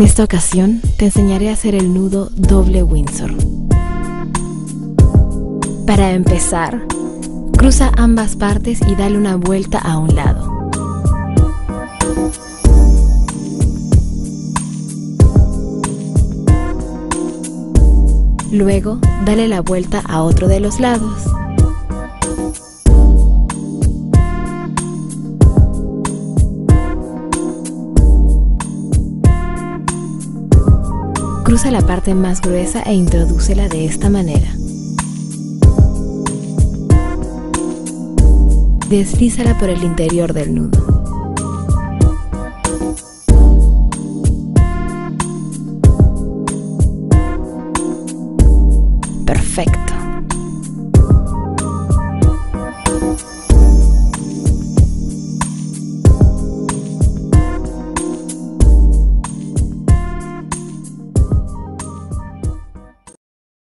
En esta ocasión te enseñaré a hacer el nudo doble Windsor. Para empezar, cruza ambas partes y dale una vuelta a un lado. Luego, dale la vuelta a otro de los lados. Cruza la parte más gruesa e introdúcela de esta manera. Deslízala por el interior del nudo.